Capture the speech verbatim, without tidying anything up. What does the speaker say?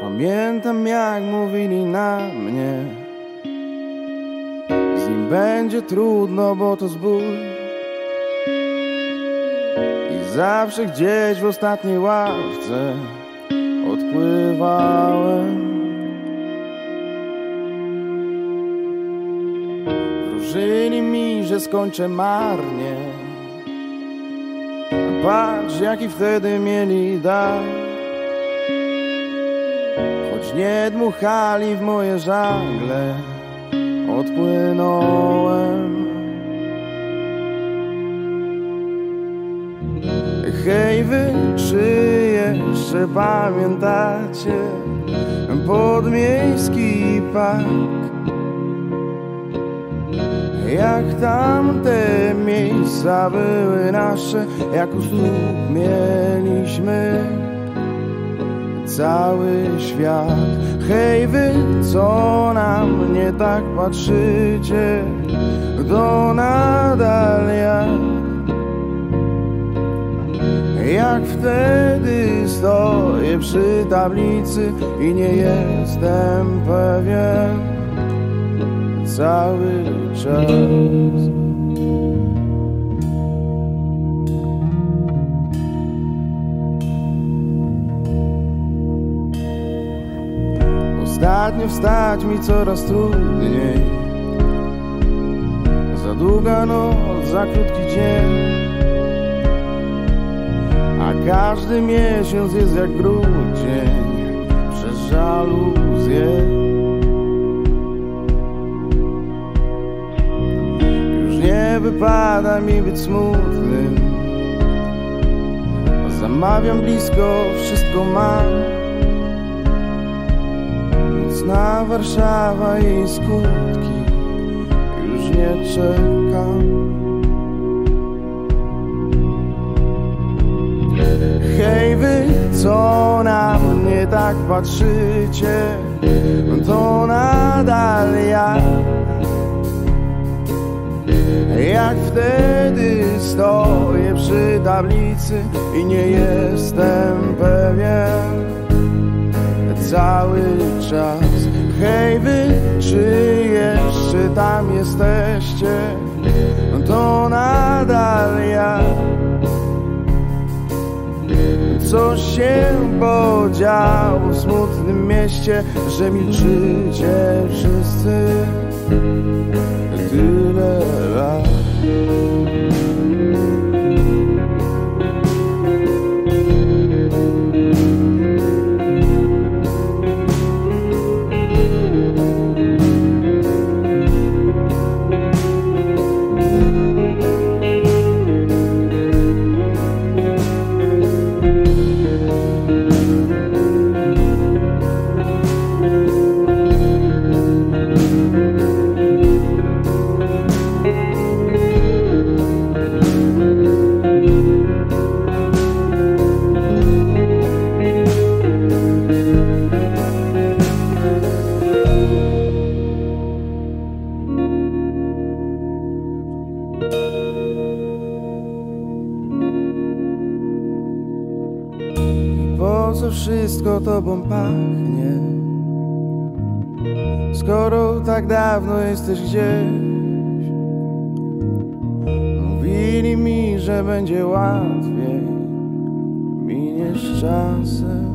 Pamiętam, jak mówili na mnie, z nim będzie trudno, bo to zbój. I zawsze gdzieś w ostatniej ławce odpływałem. Wróżyli mi, że skończę marnie, a patrz, jaki wtedy mieli dar. Choć nie dmuchali w moje żagle, odpłynąłem. Hej wy, czy jeszcze pamiętacie podmiejski park? Jak tamte miejsca były nasze, jak u stóp mieliśmy cały świat. Hej wy, co na mnie tak patrzycie, to nadal ja. Jak wtedy stoję przy tablicy i nie jestem pewien cały czas. Ostatnio wstać mi coraz trudniej, za długa noc, za krótki dzień, a każdy miesiąc jest jak grudzień przez żaluzję. Już nie wypada mi być smutnym, zamawiam blisko, wszystko mam. Nocna Warszawa i jej skutki, już nie czekam. Hej wy, co na mnie tak patrzycie, to nadal ja. Jak wtedy stoję przy tablicy i nie jestem pewien cały czas. Hej wy, czy jeszcze tam jesteście, to nadal ja. Coś się podziało w smutnym mieście, że milczycie wszyscy tyle lat. Po co wszystko tobą pachnie, skoro tak dawno jesteś gdzieś? Mówili mi, że będzie łatwiej, miniesz czasem.